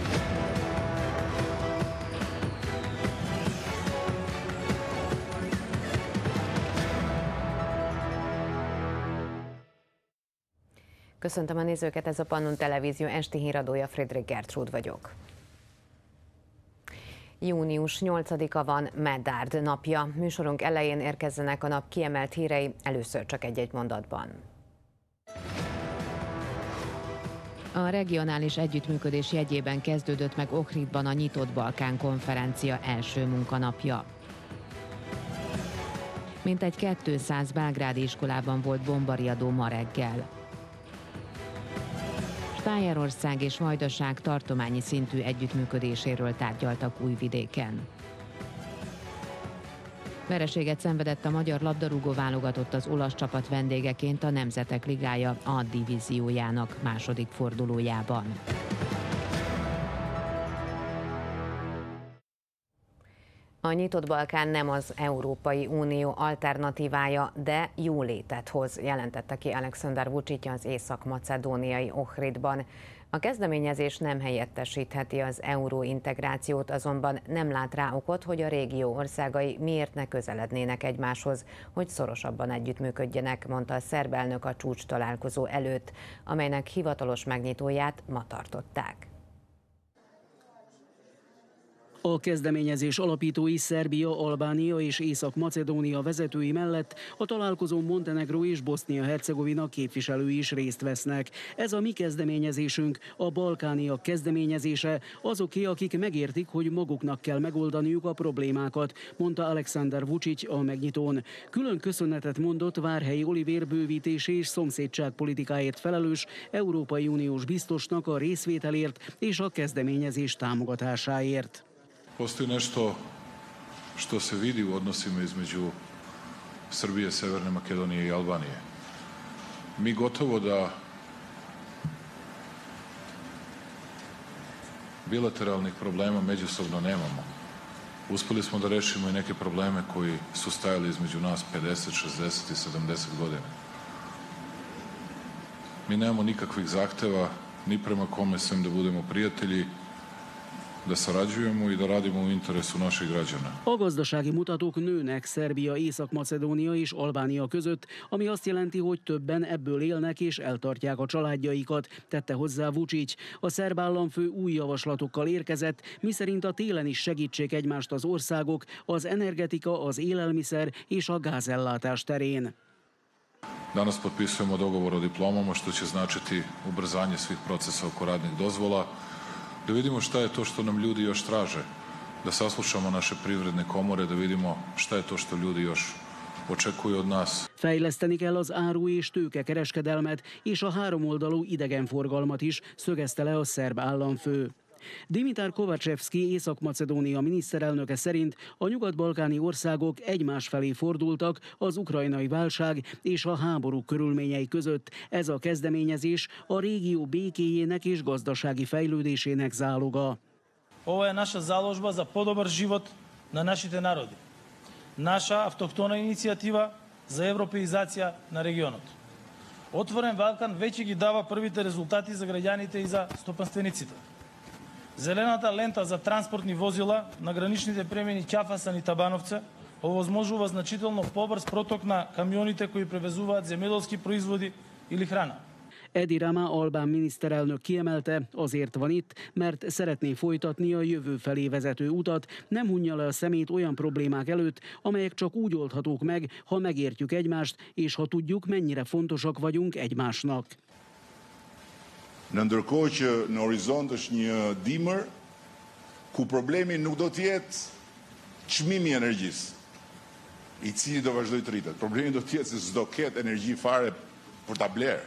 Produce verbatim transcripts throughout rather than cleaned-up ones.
Köszöntöm a nézőket, ez a Pannon Televízió esti híradója, Friedrich Gertrud vagyok. június nyolcadika van, Meddard napja. Műsorunk elején érkezzenek a nap kiemelt hírei, először csak egy-egy mondatban. A regionális együttműködés jegyében kezdődött meg Ohridban a Nyitott Balkán konferencia első munkanapja. Mintegy kétszáz belgrádi iskolában volt bombariadó ma reggel. Stájerország és Vajdaság tartományi szintű együttműködéséről tárgyaltak Újvidéken. Vereséget szenvedett a magyar labdarúgó válogatott az olasz csapat vendégeként a Nemzetek Ligája A divíziójának második fordulójában. A Nyitott Balkán nem az Európai Unió alternatívája, de jólétet hoz, jelentette ki Alexander Vučić az észak-macedóniai Ohridban. A kezdeményezés nem helyettesítheti az euróintegrációt, azonban nem lát rá okot, hogy a régió országai miért ne közelednének egymáshoz, hogy szorosabban együttműködjenek, mondta a szerb elnök a csúcs találkozó előtt, amelynek hivatalos megnyitóját ma tartották. A kezdeményezés alapítói Szerbia, Albánia és Észak-Macedónia vezetői mellett a találkozón Montenegró és Bosznia-Hercegovina képviselői is részt vesznek. Ez a mi kezdeményezésünk, a balkániak kezdeményezése, azoké, akik megértik, hogy maguknak kell megoldaniuk a problémákat, mondta Alexander Vučić a megnyitón. Külön köszönetet mondott Várhelyi Olivér bővítési és szomszédságpolitikáért felelős Európai Uniós biztosnak a részvételért és a kezdeményezés támogatásáért. Postoji nešto što se vidi u odnosima između Srbije, Severne Makedonije i Albanije. Mi gotovo da bilateralnih problema međusobno nemamo. Uspeli smo da rešimo i neke probleme koji su stajali između nas pedeset, šezdeset i sedamdeset godina. Mi nemamo nikakvih zahteva ni prema kome sem da budemo prijatelji, de sarađujemo i da radimo u interesu naših građana. A gazdasági mutatók nőnek Szerbia, Észak-Macedónia és Albánia között, ami azt jelenti, hogy többen ebből élnek és eltartják a családjaikat, tette hozzá Vučić. A szerb államfő új javaslatokkal érkezett, miszerint a télen is segítsék egymást az országok az energetika, az élelmiszer és a gázellátás terén. Danas potpisujemo dogovor o diplomama, što će značiti ubrzanje svih procesa oko radnih dozvola, da vidimo šta je to što nam ljudi još traže, da saslušamo naše privredne komore, da vidimo šta je to što ljudi još očekuju od nas. Fejleszteni kell az áru és tőkekereskedelmet és a háromoldalú idegenforgalmat is, szögezte le a szerb államfő. Dimitar Kovacsevszki, Észak-Macedónia miniszterelnöke szerint a nyugat-balkáni országok egymás felé fordultak az ukrajnai válság és a háború körülményei között. Ez a kezdeményezés a régió békéjének és gazdasági fejlődésének záloga. Ovo je naša založba za podobar život na našite narodi. Naša автохтона иницијатива за европеизација на регионот. Отворен Балкан веќе ги дава првите резултати за граѓаните и за стопанствениците. Зелената лента за транспортни возила на граничните премини Ќафасан и Табановце овозможува значително побрз проток на камионите кои превезуваат земјоделски производи или храна. Edi Rama albán miniszterelnök kiemelte, azért van itt, mert szeretné folytatni a jövő felé vezető utat, nem hunja le a szemét olyan problémák előtt, amelyek csak úgy oldhatók meg, ha megértjük egymást, és ha tudjuk, mennyire fontosak vagyunk egymásnak. Në ndërkohë që në horizont është një dimër ku problemi nuk do të jetë çmimi i energjisë, i cili do vazhdoj të rritet. Problemi do të jetë se s'do ketë energji fare për ta blerë.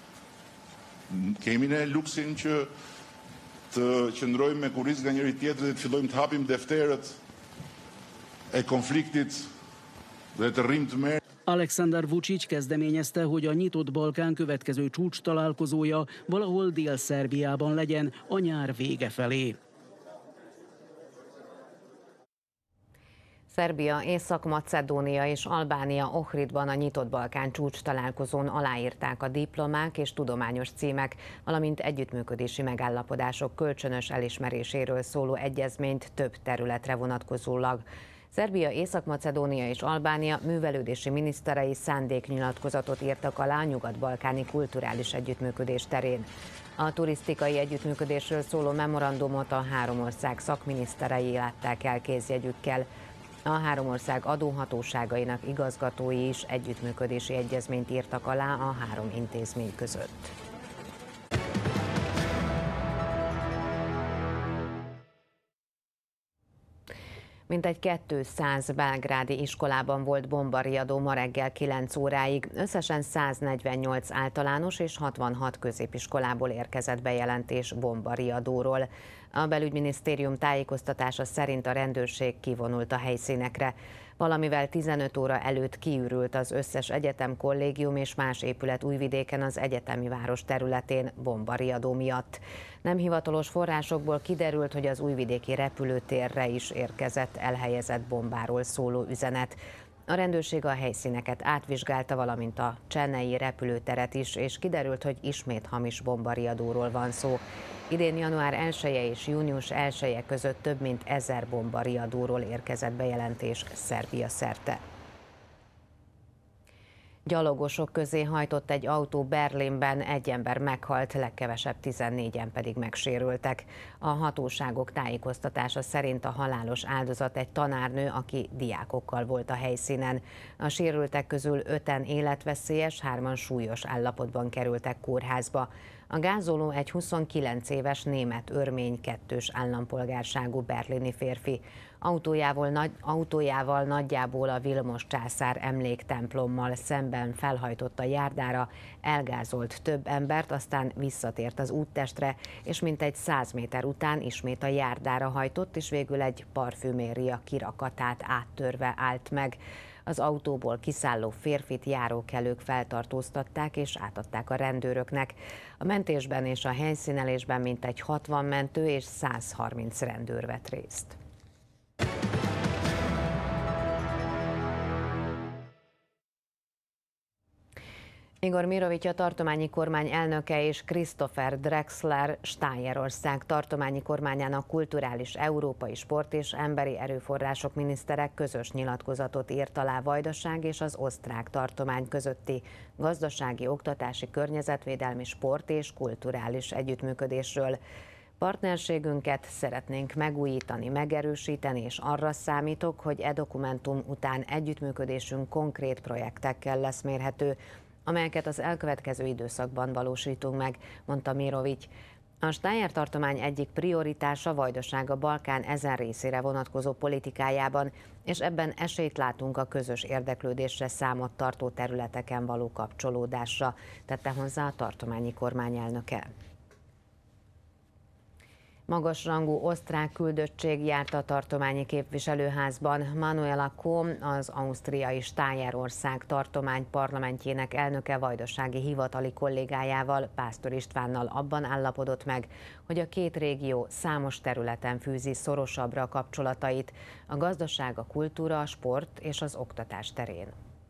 Kemi ne luksin që të qëndrojmë me kurriz nga njëri tjetri dhe të fillojmë të hapim defterët e konfliktit dhe të rrim të merë. Alexander Vučić kezdeményezte, hogy a Nyitott Balkán következő csúcs találkozója valahol Dél-Szerbiában legyen a nyár vége felé. Szerbia, Észak-Macedónia és Albánia Ohridban a Nyitott Balkán csúcs találkozón aláírták a diplomák és tudományos címek, valamint együttműködési megállapodások kölcsönös elismeréséről szóló egyezményt több területre vonatkozólag. Szerbia, Észak-Macedónia és Albánia művelődési miniszterei szándéknyilatkozatot írtak alá a nyugat-balkáni kulturális együttműködés terén. A turisztikai együttműködésről szóló memorandumot a három ország szakminiszterei látták el kézjegyükkel. A három ország adóhatóságainak igazgatói is együttműködési egyezményt írtak alá a három intézmény között. Mintegy kétszáz belgrádi iskolában volt bombariadó ma reggel kilenc óráig. Összesen száznegyvennyolc általános és hatvanhat középiskolából érkezett bejelentés bombariadóról. A belügyminisztérium tájékoztatása szerint a rendőrség kivonult a helyszínekre. Valamivel tizenöt óra előtt kiürült az összes egyetem, kollégium és más épület Újvidéken az egyetemi város területén bombariadó miatt. Nem hivatalos forrásokból kiderült, hogy az újvidéki repülőtérre is érkezett elhelyezett bombáról szóló üzenet. A rendőrség a helyszíneket átvizsgálta, valamint a csennei repülőteret is, és kiderült, hogy ismét hamis bombariadóról van szó. Idén január elseje és június elseje között több mint ezer bombariadóról érkezett bejelentés Szerbia szerte. Gyalogosok közé hajtott egy autó Berlinben, egy ember meghalt, legkevesebb tizennégyen pedig megsérültek. A hatóságok tájékoztatása szerint a halálos áldozat egy tanárnő, aki diákokkal volt a helyszínen. A sérültek közül öten életveszélyes, hárman súlyos állapotban kerültek kórházba. A gázoló egy huszonkilenc éves német-örmény kettős állampolgárságú berlini férfi. Autójával, nagy, autójával nagyjából a Vilmos császár emléktemplommal szemben felhajtott a járdára, elgázolt több embert, aztán visszatért az úttestre, és mintegy száz méter után ismét a járdára hajtott, és végül egy parfüméria kirakatát áttörve állt meg. Az autóból kiszálló férfit járókelők feltartóztatták és átadták a rendőröknek. A mentésben és a helyszínelésben mintegy hatvan mentő és száz harminc rendőr vett részt. Igor Mirovics a tartományi kormány elnöke és Christopher Drexler Stájerország tartományi kormányának kulturális, európai, sport és emberi erőforrások miniszterek közös nyilatkozatot írt alá Vajdaság és az osztrák tartomány közötti gazdasági, oktatási, környezetvédelmi, sport és kulturális együttműködésről. Partnerségünket szeretnénk megújítani, megerősíteni, és arra számítok, hogy e dokumentum után együttműködésünk konkrét projektekkel lesz mérhető, amelyeket az elkövetkező időszakban valósítunk meg, mondta Mirovics. A Stájer tartomány egyik prioritása Vajdaság a Balkán ezen részére vonatkozó politikájában, és ebben esélyt látunk a közös érdeklődésre számot tartó területeken való kapcsolódásra, tette hozzá a tartományi kormány elnöke. Magasrangú osztrák küldöttség járt a tartományi képviselőházban. Manuela Kohm, az ausztriai Stájerország tartomány parlamentjének elnöke vajdasági hivatali kollégájával, Pásztor Istvánnal abban állapodott meg, hogy a két régió számos területen fűzi szorosabbra a kapcsolatait, a gazdaság, a kultúra, a sport és az oktatás terén.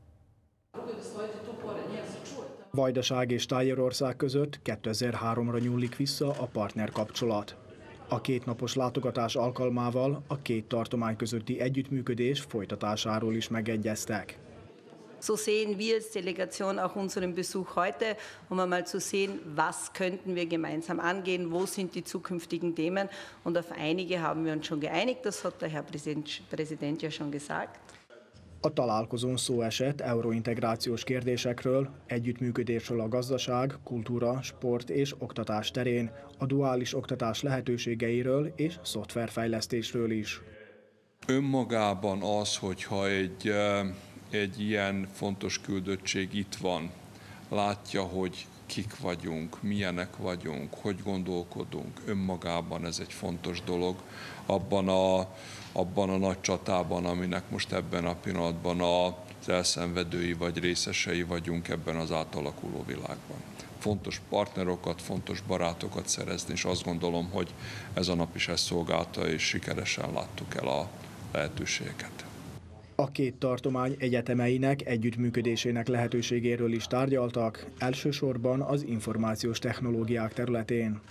Vajdaság és Stájerország között kétezer-háromra nyúlik vissza a partnerkapcsolat. A kétnapos látogatás alkalmával a két tartomány közötti együttműködés folytatásáról is megegyeztek. So sehen wir als Delegation auch unseren Besuch heute, um einmal zu sehen, was könnten wir gemeinsam angehen, wo sind die zukünftigen Themen. Und auf einige haben wir uns schon geeinigt, das hat der Herr Präsident ja schon gesagt. A találkozón szó esett eurointegrációs kérdésekről, együttműködésről a gazdaság, kultúra, sport és oktatás terén, a duális oktatás lehetőségeiről és szoftverfejlesztésről is. Önmagában az, hogyha egy, egy ilyen fontos küldöttség itt van, látja, hogy kik vagyunk, milyenek vagyunk, hogy gondolkodunk, önmagában ez egy fontos dolog abban a, abban a nagy csatában, aminek most ebben a pillanatban az elszenvedői vagy részesei vagyunk ebben az átalakuló világban. Fontos partnerokat, fontos barátokat szerezni, és azt gondolom, hogy ez a nap is ezt szolgálta, és sikeresen láttuk el a lehetőségeket. A két tartomány egyetemeinek együttműködésének lehetőségéről is tárgyaltak, elsősorban az információs technológiák területén.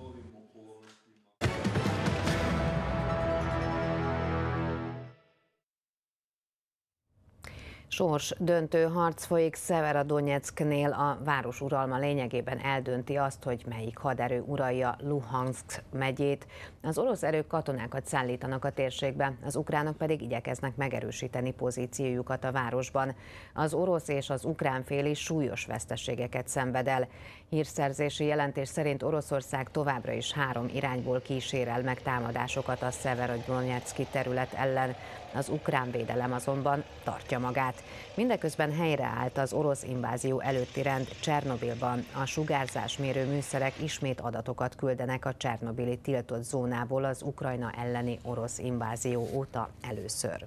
Sors döntő harc folyik Szeverodonyecknél, a város uralma lényegében eldönti azt, hogy melyik haderő uralja Luhanszk megyét. Az orosz erők katonákat szállítanak a térségbe, az ukránok pedig igyekeznek megerősíteni pozíciójukat a városban. Az orosz és az ukrán fél is súlyos veszteségeket szenved el. Hírszerzési jelentés szerint Oroszország továbbra is három irányból kísérel meg támadásokat a Szeverodonyecki terület ellen. Az ukrán védelem azonban tartja magát. Mindeközben helyreállt az orosz invázió előtti rend Csernobilban. A sugárzásmérő műszerek ismét adatokat küldenek a csernobili tiltott zónából az Ukrajna elleni orosz invázió óta először.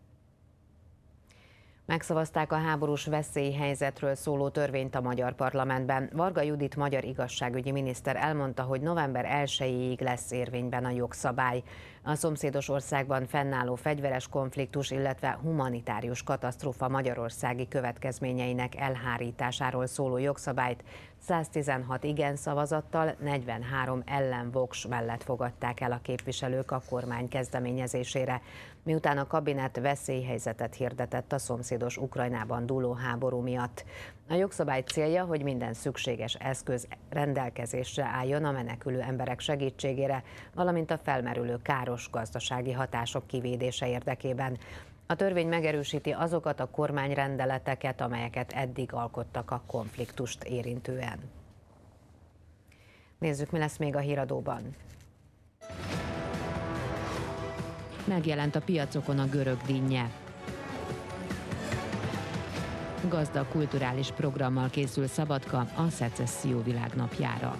Megszavazták a háborús veszélyhelyzetről szóló törvényt a magyar parlamentben. Varga Judit magyar igazságügyi miniszter elmondta, hogy november elsejéig lesz érvényben a jogszabály. A szomszédos országban fennálló fegyveres konfliktus, illetve humanitárius katasztrófa magyarországi következményeinek elhárításáról szóló jogszabályt száztizenhat igen szavazattal, negyvenhárom ellen voks mellett fogadták el a képviselők a kormány kezdeményezésére, miután a kabinet veszélyhelyzetet hirdetett a szomszédos Ukrajnában dúló háború miatt. A jogszabály célja, hogy minden szükséges eszköz rendelkezésre álljon a menekülő emberek segítségére, valamint a felmerülő káros gazdasági hatások kivédése érdekében. A törvény megerősíti azokat a kormányrendeleteket, amelyeket eddig alkottak a konfliktust érintően. Nézzük, mi lesz még a híradóban. Megjelent a piacokon a görög dinnye. Gazdag kulturális programmal készül Szabadka a Szecesszió világnapjára.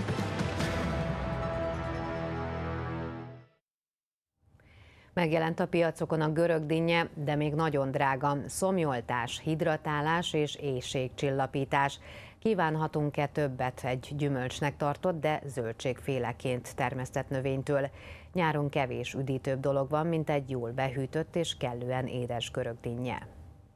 Megjelent a piacokon a görög dinnye, de még nagyon drága. Szomjoltás, hidratálás és éhségcsillapítás. Kívánhatunk-e többet egy gyümölcsnek tartott, de zöldségféleként termesztett növénytől? Nyáron kevés üdítőbb dolog van, mint egy jól behűtött és kellően édes görög dinnye.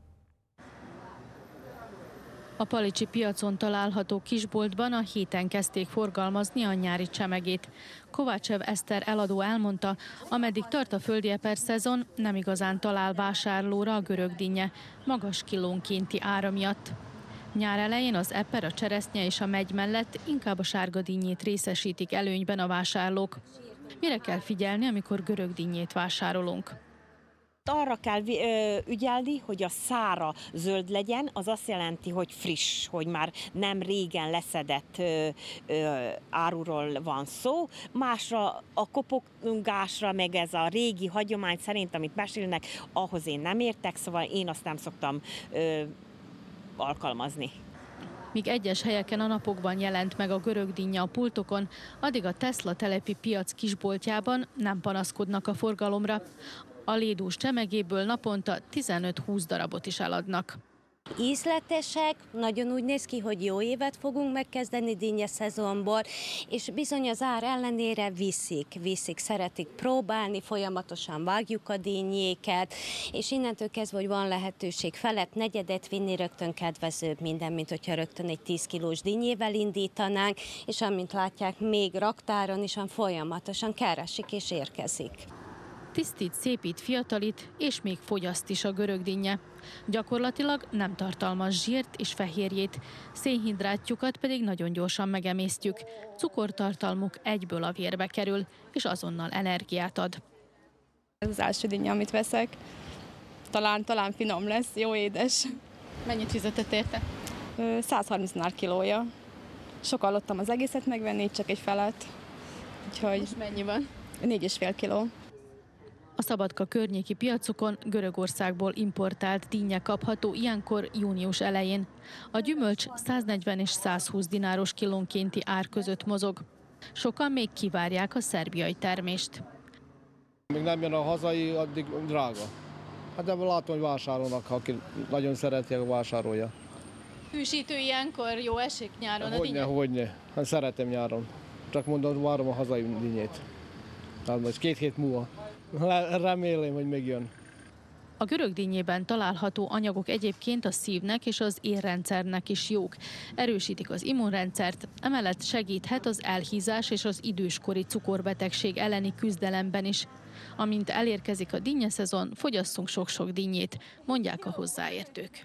A palicsi piacon található kisboltban a héten kezdték forgalmazni a nyári csemegét. Kovácsev Eszter eladó elmondta, ameddig tart a földi eper szezon, nem igazán talál vásárlóra a görög dinnye, magas kilónkénti ára miatt. Nyár elején az eper, a cseresznye és a megy mellett inkább a sárga dinnyét részesítik előnyben a vásárlók. Mire kell figyelni, amikor görög dinnyét vásárolunk? Arra kell ügyelni, hogy a szára zöld legyen, az azt jelenti, hogy friss, hogy már nem régen leszedett ö, ö, áruról van szó. Másra a kopogásra, meg ez a régi hagyomány szerint, amit mesélnek, ahhoz én nem értek, szóval én azt nem szoktam ö, alkalmazni. Míg egyes helyeken a napokban jelent meg a görög dinnye a pultokon, addig a Tesla telepi piac kisboltjában nem panaszkodnak a forgalomra. A lédús csemegéből naponta tizenöt-húsz darabot is eladnak. Ízletesek, nagyon úgy néz ki, hogy jó évet fogunk megkezdeni dinnye szezonból, és bizony az ár ellenére viszik, viszik, szeretik próbálni, folyamatosan vágjuk a dinnyéket, és innentől kezdve, hogy van lehetőség felett negyedet vinni, rögtön kedvezőbb minden, mint hogyha rögtön egy tíz kilós dinnyével indítanánk, és amint látják, még raktáron is folyamatosan keresik és érkezik. Tisztít, szépít, fiatalít, és még fogyaszt is a görög dinnye. Gyakorlatilag nem tartalmaz zsírt és fehérjét, szénhidrátjukat pedig nagyon gyorsan megemésztjük. Cukortartalmuk egyből a vérbe kerül, és azonnal energiát ad. Ez az első dinnye, amit veszek. Talán, talán finom lesz, jó édes. Mennyit fizetett érte? száz harminc dinár kilója. Sok hallottam az egészet megvenni, csak egy felett. Úgyhogy most mennyi van? négy és fél kiló. A Szabadka környéki piacokon Görögországból importált dinnye kapható ilyenkor június elején. A gyümölcs száznegyven és százhúsz dináros kilónkénti ár között mozog. Sokan még kivárják a szerbiai termést. Még nem jön a hazai, addig drága. Hát de látom, hogy vásárolnak, aki nagyon szereti, a vásárolja. Hűsítő ilyenkor jó esik nyáron a dinnye? Hogyne, hogyne. Hát szeretem nyáron. Csak mondom, várom a hazai dinnyét. Tehát most két hét múlva. Remélem, hogy megjön. A görögdínyében található anyagok egyébként a szívnek és az érrendszernek is jók. Erősítik az immunrendszert, emellett segíthet az elhízás és az időskori cukorbetegség elleni küzdelemben is. Amint elérkezik a dinnyeszezon, fogyasszunk sok-sok dinnyét, mondják a hozzáértők.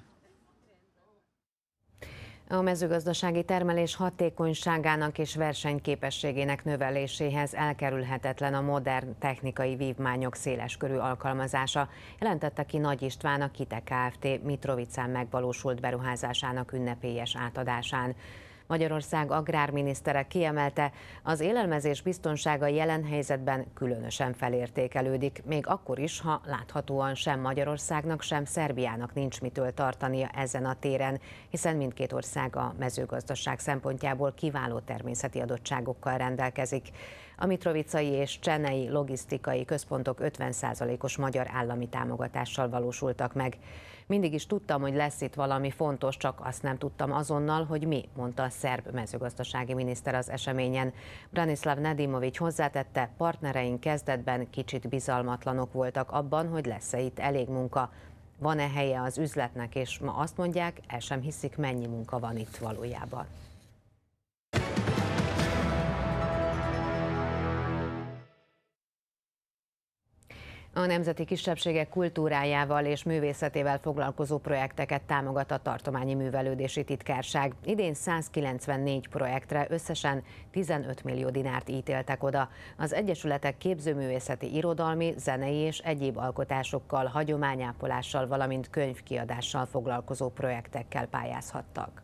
A mezőgazdasági termelés hatékonyságának és versenyképességének növeléséhez elkerülhetetlen a modern technikai vívmányok széleskörű alkalmazása, jelentette ki Nagy István a Kite Kft. Mitrovicán megvalósult beruházásának ünnepélyes átadásán. Magyarország agrárminisztere kiemelte, az élelmezés biztonsága jelen helyzetben különösen felértékelődik, még akkor is, ha láthatóan sem Magyarországnak, sem Szerbiának nincs mitől tartania ezen a téren, hiszen mindkét ország a mezőgazdaság szempontjából kiváló természeti adottságokkal rendelkezik. A mitrovicai és csennei logisztikai központok ötven százalékos magyar állami támogatással valósultak meg. Mindig is tudtam, hogy lesz itt valami fontos, csak azt nem tudtam azonnal, hogy mi, mondta a szerb mezőgazdasági miniszter az eseményen. Branislav Nedimović hozzátette, partnereink kezdetben kicsit bizalmatlanok voltak abban, hogy lesz-e itt elég munka. Van-e helye az üzletnek, és ma azt mondják, el sem hiszik, mennyi munka van itt valójában. A nemzeti kisebbségek kultúrájával és művészetével foglalkozó projekteket támogat a Tartományi Művelődési Titkárság. Idén százkilencvennégy projektre összesen tizenöt millió dinárt ítéltek oda. Az egyesületek képzőművészeti, irodalmi, zenei és egyéb alkotásokkal, hagyományápolással, valamint könyvkiadással foglalkozó projektekkel pályázhattak.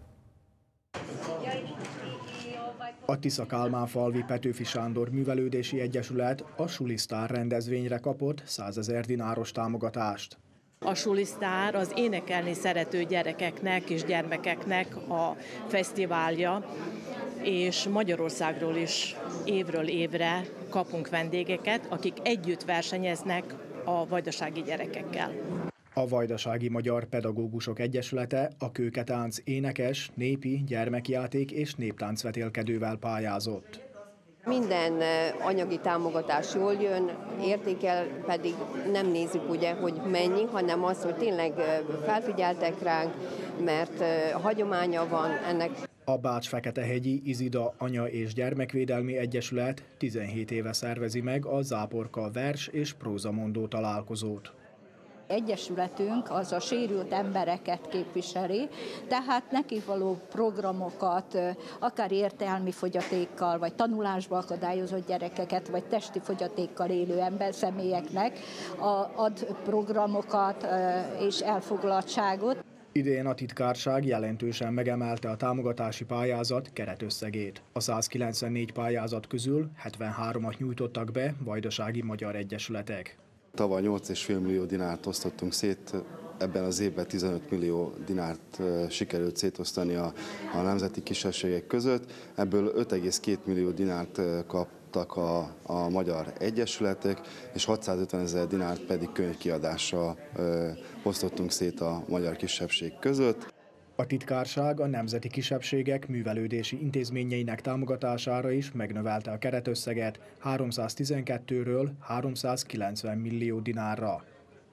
A Tisza-Kálmán-falvi Petőfi Sándor Művelődési Egyesület a Sulisztár rendezvényre kapott százezer dináros támogatást. A Sulisztár az énekelni szerető gyerekeknek és gyermekeknek a fesztiválja, és Magyarországról is évről évre kapunk vendégeket, akik együtt versenyeznek a vajdasági gyerekekkel. A Vajdasági Magyar Pedagógusok Egyesülete a kőketánc énekes, népi, gyermekjáték és néptáncvetélkedővel pályázott. Minden anyagi támogatás jól jön, értékel pedig nem nézzük ugye, hogy mennyi, hanem az, hogy tényleg felfigyeltek ránk, mert hagyománya van ennek. A Bács-Feketehegyi Izida Anya- és Gyermekvédelmi Egyesület tizenhét éve szervezi meg a Záporka vers- és prózamondó találkozót. Egyesületünk az a sérült embereket képviseli, tehát neki való programokat, akár értelmi fogyatékkal, vagy tanulásba akadályozott gyerekeket, vagy testi fogyatékkal élő ember személyeknek ad programokat és elfoglaltságot. Idén a titkárság jelentősen megemelte a támogatási pályázat keretösszegét. A százkilencvennégy pályázat közül hetvenhármat nyújtottak be vajdasági magyar egyesületek. Tavaly nyolc egész öt millió dinárt osztottunk szét, ebben az évben tizenöt millió dinárt sikerült szétosztani a, a nemzeti kisebbségek között, ebből öt egész két millió dinárt kaptak a, a magyar egyesületek, és hatszázötven ezer dinárt pedig könyvkiadásra ö, osztottunk szét a magyar kisebbség között. A titkárság a nemzeti kisebbségek művelődési intézményeinek támogatására is megnövelte a keretösszeget háromszáztizenkettőről háromszázkilencven millió dinárra.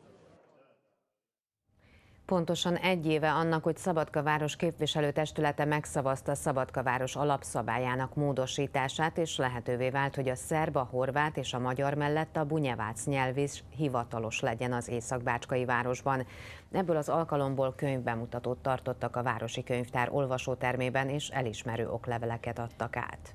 Pontosan egy éve annak, hogy Szabadka város képviselőtestülete megszavazta Szabadka város alapszabályának módosítását, és lehetővé vált, hogy a szerb, a horvát és a magyar mellett a bunyevác nyelv is hivatalos legyen az észak-bácskai városban. Ebből az alkalomból könyvbemutatót tartottak a városi könyvtár olvasótermében, és elismerő okleveleket adtak át.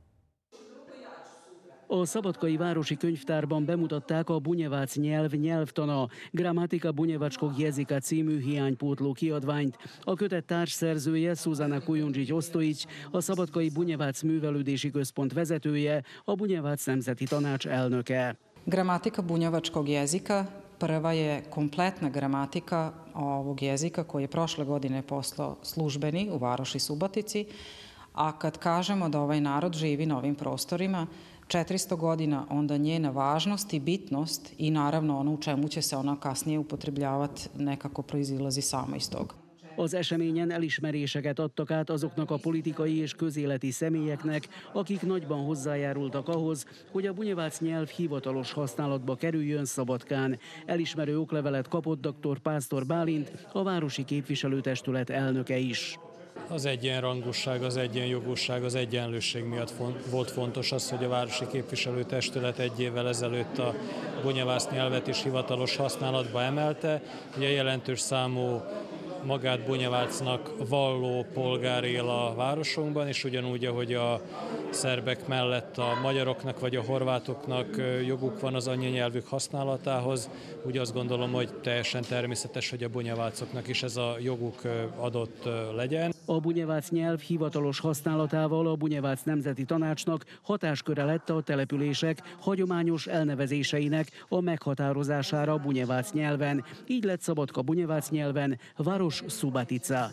A Szabadkai Városi Könyvtárban bemutatták a bunyevác nyelv nyelvtana, Gramatika bunyevačkog jezika című hiánypótló kiadványt. A kötet társszerzője Szuzana Kujundžić-Ostojić, a Szabadkai Bunyevác Művelődési Központ vezetője, a Bunyevác Nemzeti Tanács elnöke. Gramatika bunjevačkog jezika prva je kompletna gramatika ovog jezika koji je prošle godine postao službeni u Varoši Subotici, a kad kažemo da ovaj narod živi na ovim prostorima četiristo godina, onda njena važnost i bitnost i naravno ono u čemu će se ona kasnije upotrebljavati nekako proizilazi samo iz toga. Az eseményen elismeréseket adtak át azoknak a politikai és közéleti személyeknek, akik nagyban hozzájárultak ahhoz, hogy a bunyevác nyelv hivatalos használatba kerüljön Szabadkán. Elismerő oklevelet kapott dr. Pásztor Bálint, a városi képviselőtestület elnöke is. Az egyenrangúság, az egyenjogúság, az egyenlőség miatt volt fontos az, hogy a városi képviselőtestület egy évvel ezelőtt a bunyevác nyelvet is hivatalos használatba emelte. Ugye jelentős számú magát bunyevácnak valló polgár él a városunkban, és ugyanúgy, ahogy a szerbek mellett a magyaroknak vagy a horvátoknak joguk van az anyanyelvük használatához, úgy azt gondolom, hogy teljesen természetes, hogy a bunyevácoknak is ez a joguk adott legyen. A bunyevác nyelv hivatalos használatával a Bunyevác Nemzeti Tanácsnak hatásköre lett a települések hagyományos elnevezéseinek a meghatározására bunyevác nyelven. Így lett Szabadka bunyevác nyelven Város Subatica.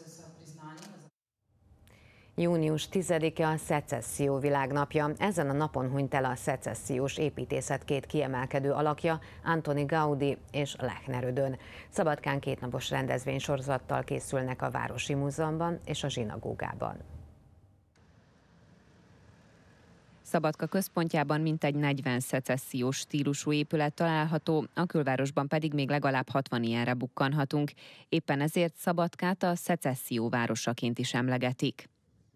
június tizedike a Szecesszió világnapja. Ezen a napon hunyt el a szecessziós építészet két kiemelkedő alakja, Antoni Gaudi és Lechner Ödön. Szabadkán kétnapos rendezvénysorozattal készülnek a Városi Múzeumban és a zsinagógában. Szabadka központjában mintegy negyven szecessziós stílusú épület található, a külvárosban pedig még legalább hatvan ilyenre bukkanhatunk. Éppen ezért Szabadkát a szecesszió városaként is emlegetik.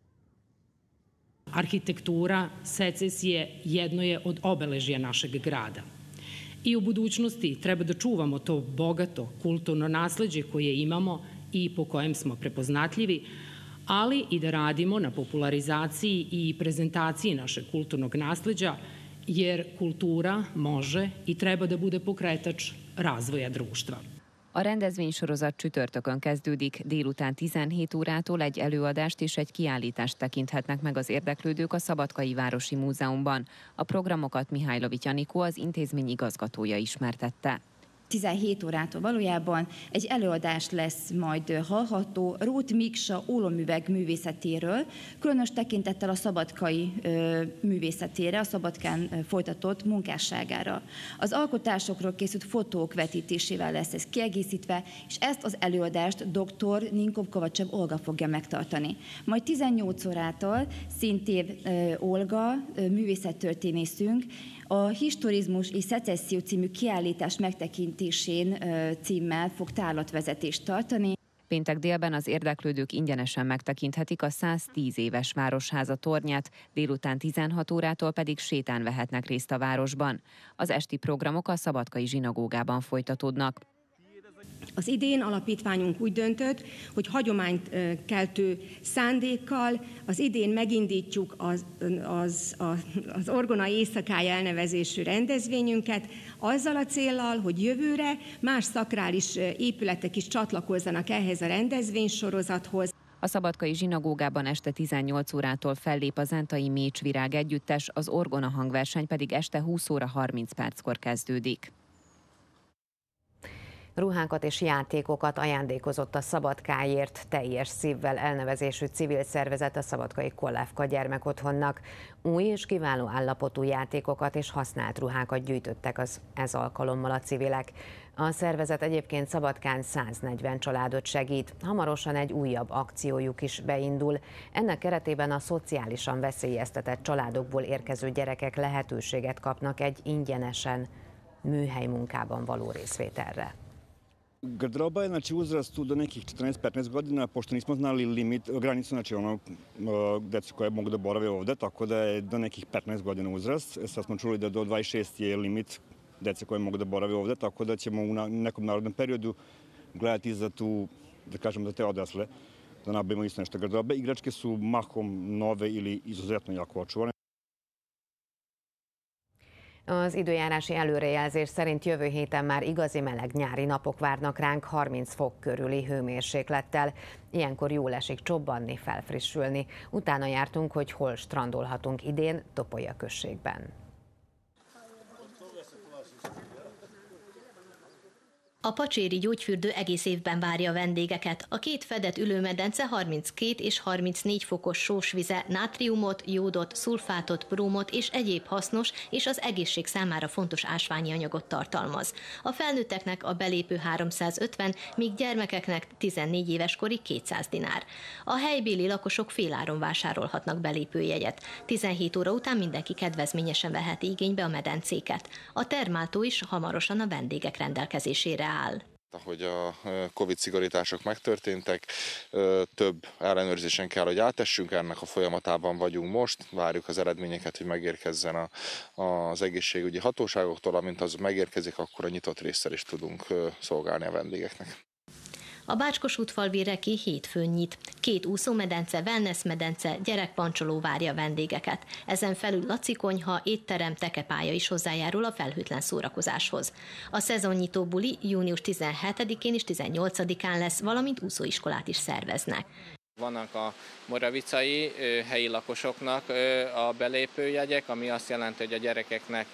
Arhitektura secesije jedno je od obeležja našeg grada. I u budućnosti treba da čuvamo to bogato kulturno nasleđe koje imamo i po kojem smo prepoznatljivi, ali i da radimo na popularizaciji i prezentaciji našeg kulturnog nasleđa, jer kultura može i treba da bude pokretač razvoja društva. A rendezvénysorozat csütörtökön kezdődik, délután tizenhét órától egy előadást és egy kiállítást tekinthetnek meg az érdeklődők a Szabadkai Városi Múzeumban. A programokat Mihálylovics Anikó, az intézmény igazgatója ismertette. tizenhét órától valójában egy előadás lesz majd hallható Róth Miksa ólomüveg művészetéről, különös tekintettel a szabadkai ö, művészetére, a Szabadkán folytatott munkásságára. Az alkotásokról készült fotók vetítésével lesz ez kiegészítve, és ezt az előadást dr. Ninkov Kovacsev Olga fogja megtartani. Majd tizennyolc órától szintén ö, Olga, ö, művészettörténészünk, a Historizmus és Szecesszió című kiállítás megtekintésén címmel fog tárlatvezetést tartani. Péntek délben az érdeklődők ingyenesen megtekinthetik a száztíz éves Városháza tornyát, délután tizenhat órától pedig sétán vehetnek részt a városban. Az esti programok a Szabadkai zsinagógában folytatódnak. Az idén alapítványunk úgy döntött, hogy hagyományt keltő szándékkal az idén megindítjuk az, az, az Orgona éjszakája elnevezésű rendezvényünket, azzal a céllal, hogy jövőre más szakrális épületek is csatlakozzanak ehhez a rendezvénysorozathoz. A Szabadkai zsinagógában este tizennyolc órától fellép a Zentai Mécsvirág együttes, az orgona hangverseny pedig este húsz óra harminc perckor kezdődik. Ruhákat és játékokat ajándékozott a Szabadkáért teljes szívvel elnevezésű civil szervezet a Szabadkai Kollávka gyermekotthonnak. Új és kiváló állapotú játékokat és használt ruhákat gyűjtöttek az ez alkalommal a civilek. A szervezet egyébként Szabadkán száznegyven családot segít, hamarosan egy újabb akciójuk is beindul. Ennek keretében a szociálisan veszélyeztetett családokból érkező gyerekek lehetőséget kapnak egy ingyenesen műhely munkában való részvételre. Garderoba je znači uzrastu do nekih četrnaest petnaest godina, pošto nismo znali limit, granicu, znači ono, decu koje mogu da borave ovde, tako da je do nekih petnaest godina uzrast. Sad smo čuli da do dvadeset šest je limit dece koje mogu da borave ovde, tako da ćemo u nekom narodnom periodu gledati za tu, da kažem, za te odrasle, da nabavimo isto nešto garderobe. Igračke su mahom nove ili izuzetno jako očuvane. Az időjárási előrejelzés szerint jövő héten már igazi meleg nyári napok várnak ránk, harminc fok körüli hőmérséklettel. Ilyenkor jól esik csobbanni, felfrissülni. Utána jártunk, hogy hol strandolhatunk idén Topolya községben. A pacséri gyógyfürdő egész évben várja a vendégeket. A két fedett ülőmedence harminckét és harmincnégy fokos sósvize nátriumot, jódot, szulfátot, brómot és egyéb hasznos és az egészség számára fontos ásványi anyagot tartalmaz. A felnőtteknek a belépő háromszázötven, míg gyermekeknek tizennégy éves korig kétszáz dinár. A helybéli lakosok féláron vásárolhatnak belépőjegyet. tizenhét óra után mindenki kedvezményesen veheti igénybe a medencéket. A termáltó is hamarosan a vendégek rendelkezésére áll. Ahogy a Covid szigorítások megtörténtek, több ellenőrzésen kell, hogy átessünk, ennek a folyamatában vagyunk most, várjuk az eredményeket, hogy megérkezzen a, az egészségügyi hatóságoktól, amint az megérkezik, akkor a nyitott résszel is tudunk szolgálni a vendégeknek. A Bácskos útfalvi Reki hétfőn nyit. Két úszómedence, wellnessmedence, gyerekpancsoló várja a vendégeket. Ezen felül lacikonyha, étterem, tekepálya is hozzájárul a felhőtlen szórakozáshoz. A szezonnyitó buli június tizenhetedikén és tizennyolcadikán lesz, valamint úszóiskolát is szerveznek. Vannak a moravicai helyi lakosoknak a belépőjegyek, ami azt jelenti, hogy a gyerekeknek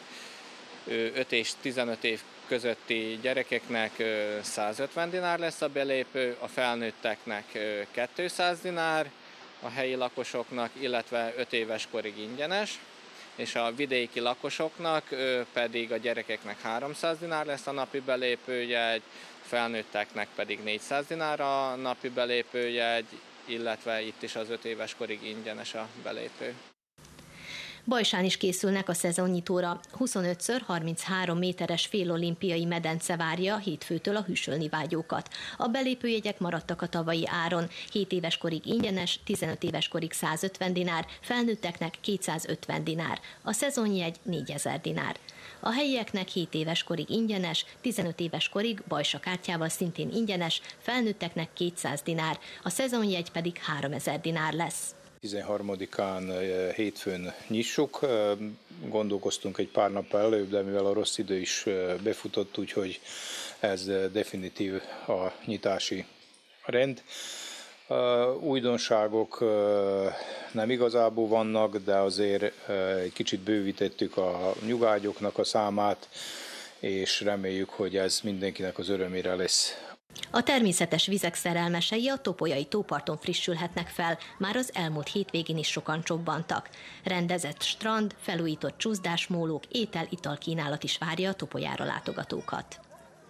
öt és tizenöt év közötti gyerekeknek százötven dinár lesz a belépő, a felnőtteknek kétszáz dinár, a helyi lakosoknak, illetve öt éves korig ingyenes, és a vidéki lakosoknak pedig a gyerekeknek háromszáz dinár lesz a napi belépőjegy, felnőtteknek pedig négyszáz dinár a napi belépőjegy, illetve itt is az öt éves korig ingyenes a belépő. Bajsán is készülnek a szezonnyitóra. huszonöt harminchárom méteres félolimpiai medence várja hétfőtől a hűsölni vágyókat. A belépőjegyek maradtak a tavalyi áron. hét éves korig ingyenes, tizenöt éves korig százötven dinár, felnőtteknek kétszázötven dinár. A szezonjegy négyezer dinár. A helyieknek hét éves korig ingyenes, tizenöt éves korig Bajsa kártyával szintén ingyenes, felnőtteknek kétszáz dinár, a szezonjegy pedig háromezer dinár lesz. tizenharmadikán hétfőn nyissuk, gondolkoztunk egy pár nap előbb, de mivel a rossz idő is befutott, úgyhogy ez definitív a nyitási rend. Újdonságok nem igazából vannak, de azért egy kicsit bővítettük a nyugágyoknak a számát, és reméljük, hogy ez mindenkinek az örömére lesz. A természetes vizek szerelmesei a topolyai tóparton frissülhetnek fel, már az elmúlt hétvégén is sokan csobbantak. Rendezett strand, felújított csúszdásmólók, étel-ital kínálat is várja a Topolyára látogatókat.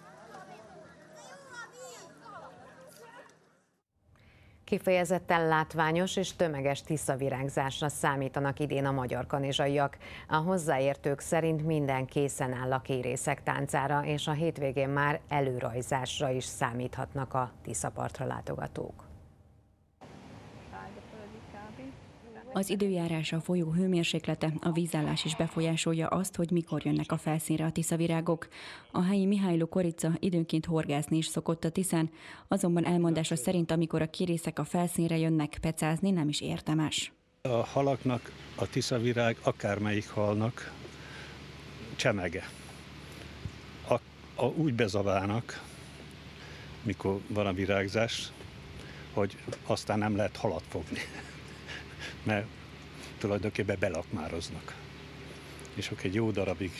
Kifejezetten látványos és tömeges tiszavirágzásra számítanak idén a magyar kanizsaiak. A hozzáértők szerint minden készen áll a kérészek táncára, és a hétvégén már előrajzásra is számíthatnak a Tiszapartra látogatók. Az időjárás, a folyó hőmérséklete, a vízállás is befolyásolja azt, hogy mikor jönnek a felszínre a tiszavirágok. A helyi Mihály Lukorica időnként horgászni is szokott a Tiszán, azonban elmondása szerint, amikor a kérészek a felszínre jönnek, pecázni nem is érdemes. A halaknak a tiszavirág akármelyik halnak csemege. A, a, úgy bezaválnak, mikor van a virágzás, hogy aztán nem lehet halat fogni. Mert tulajdonképpen belakmároznak. És akkor egy jó darabig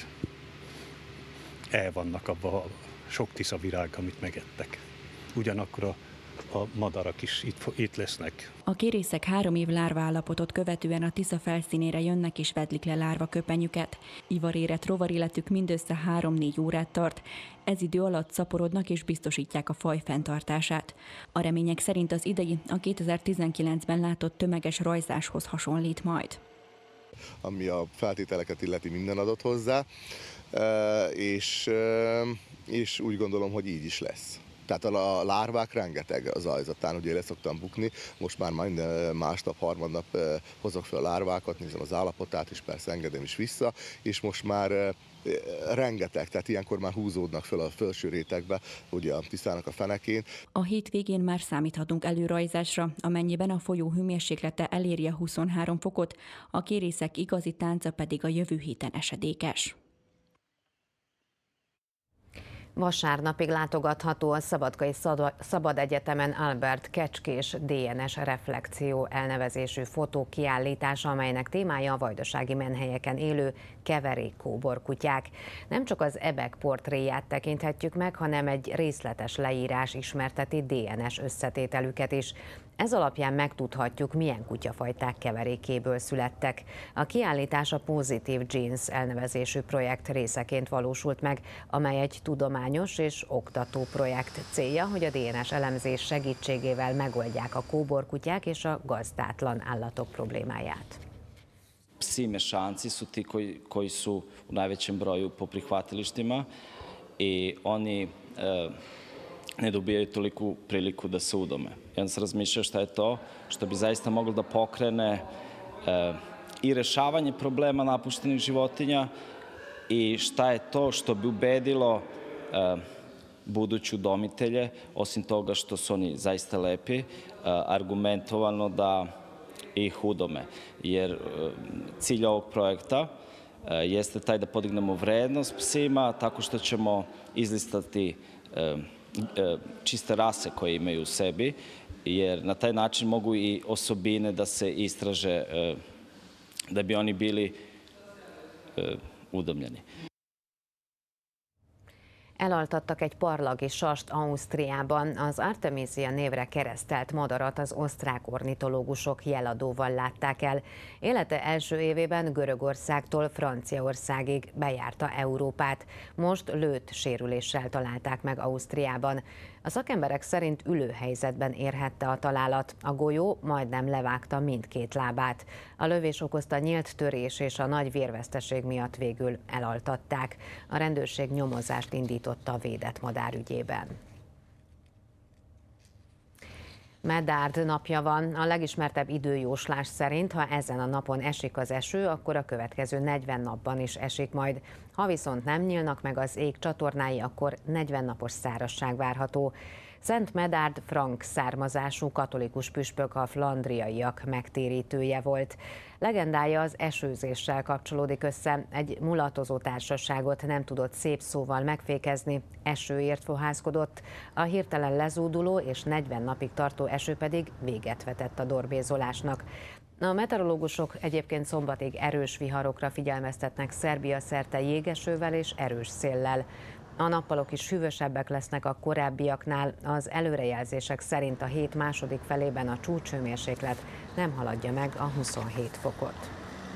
el vannak abban a sok tiszavirág, amit megettek. Ugyanakkor a, a madarak is itt, itt lesznek. A kérészek három év lárvaállapotot követően a Tisza felszínére jönnek és vedlik le lárvaköpenyüket. Ivarérett rovaréletük mindössze három-négy órát tart. Ez idő alatt szaporodnak és biztosítják a faj fenntartását. A remények szerint az idei, a kétezer-tizenkilencben látott tömeges rajzáshoz hasonlít majd. Ami a feltételeket illeti, minden adott hozzá, és, és úgy gondolom, hogy így is lesz. Tehát a lárvák rengeteg az ajzatán, ugye le szoktam bukni, most már minden másnap, harmadnap hozok fel a lárvákat, nézem az állapotát, és persze engedem is vissza, és most már rengeteg, tehát ilyenkor már húzódnak fel a felső rétegbe, ugye a Tiszának a fenekén. A hétvégén már számíthatunk előrajzásra, amennyiben a folyó hőmérséklete eléri a huszonhárom fokot, a kérészek igazi tánca pedig a jövő héten esedékes. Vasárnapig látogatható a Szabadkai Szabad Egyetemen Albert Kecskés dé en es reflekció elnevezésű fotókiállítás, amelynek témája a vajdasági menhelyeken élő keverékkóborkutyák. Nem csak az ebek portréját tekinthetjük meg, hanem egy részletes leírás ismerteti dé en es összetételüket is. Ez alapján megtudhatjuk, milyen kutyafajták keverékéből születtek. A kiállítás a Positive Genes elnevezésű projekt részeként valósult meg, amely egy tudományos és oktató projekt. Célja, hogy a dé en es elemzés segítségével megoldják a kóborkutyák és a gazdátlan állatok problémáját. Psi mešanci su ti koji, koji su u najvećem broju po prihvatilištima i oni e, ne dobijaju toliku priliku da se udome. I onda se razmišljao šta je to što bi zaista moglo da pokrene e, i rešavanje problema napuštenih životinja i šta je to što bi ubedilo e, budući udomitelje, osim toga što su oni zaista lepi, e, argumentovano da ih udome. Jer e, cilj ovog projekta e, jeste taj da podignemo vrednost psima tako što ćemo izlistati e, čiste rase koje imaju u sebi, jer na taj način mogu i osobine da se istraže da bi oni bili udomljeni. Elaltattak egy parlagi sast Ausztriában. Az Artemisia névre keresztelt madarat az osztrák ornitológusok jeladóval látták el. Élete első évében Görögországtól Franciaországig bejárta Európát. Most lőtt sérüléssel találták meg Ausztriában. A szakemberek szerint ülőhelyzetben érhette a találat. A golyó majdnem levágta mindkét lábát. A lövés okozta nyílt törés és a nagy vérveszteség miatt végül elaltatták. A rendőrség nyomozást indította a védett madár ügyében. Medárd napja van. A legismertebb időjóslás szerint, ha ezen a napon esik az eső, akkor a következő negyven napban is esik majd. Ha viszont nem nyílnak meg az ég csatornái, akkor negyven napos szárazság várható. Szent Medárd frank származású katolikus püspök, a flandriaiak megtérítője volt. Legendája az esőzéssel kapcsolódik össze. Egy mulatozó társaságot nem tudott szép szóval megfékezni, esőért fohászkodott. A hirtelen lezúduló és negyven napig tartó eső pedig véget vetett a dorbézolásnak. A meteorológusok egyébként szombatig erős viharokra figyelmeztetnek Szerbia szerte jégesővel és erős széllel. A nappalok is hűvösebbek lesznek a korábbiaknál. Az előrejelzések szerint a hét második felében a csúcshőmérséklet nem haladja meg a huszonhét fokot.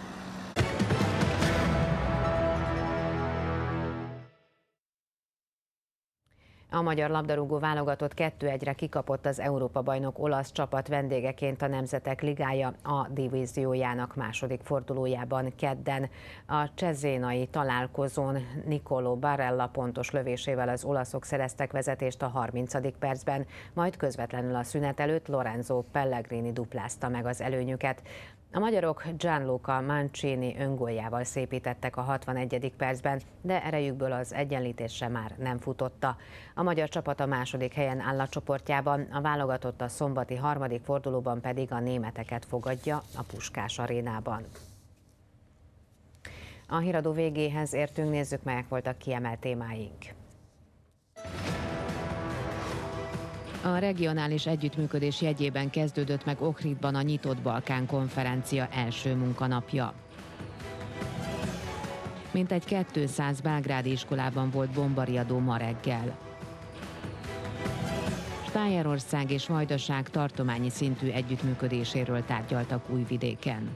A magyar labdarúgó válogatott kettő egyre kikapott az Európa-bajnok olasz csapat vendégeként a Nemzetek Ligája A divíziójának második fordulójában kedden. A cezénai találkozón Niccolò Barella pontos lövésével az olaszok szereztek vezetést a harmincadik percben, majd közvetlenül a szünet előtt Lorenzo Pellegrini duplázta meg az előnyüket. A magyarok Gianluca Mancini öngóljával szépítettek a hatvanegyedik percben, de erejükből az egyenlítésre már nem futotta. A magyar csapat a második helyen áll a csoportjában, a válogatott a szombati harmadik fordulóban pedig a németeket fogadja a Puskás arénában. A híradó végéhez értünk, nézzük, melyek voltak kiemelt témáink. A regionális együttműködés jegyében kezdődött meg Ohridban a Nyitott Balkán konferencia első munkanapja. Mintegy kétszáz belgrádi iskolában volt bombariadó ma reggel. Stájerország és Vajdaság tartományi szintű együttműködéséről tárgyaltak Újvidéken.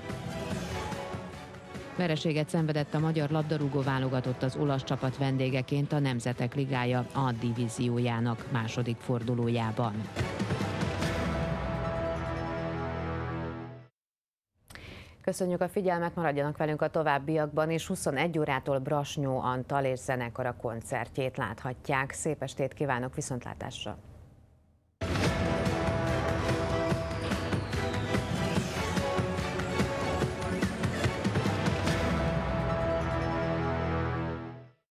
Vereséget szenvedett a magyar labdarúgó válogatott az olasz csapat vendégeként a Nemzetek Ligája A divíziójának második fordulójában. Köszönjük a figyelmet, maradjanak velünk a továbbiakban, és huszonegy órától Brasnyó Antal és zenekara koncertjét láthatják. Szép estét kívánok, viszontlátásra!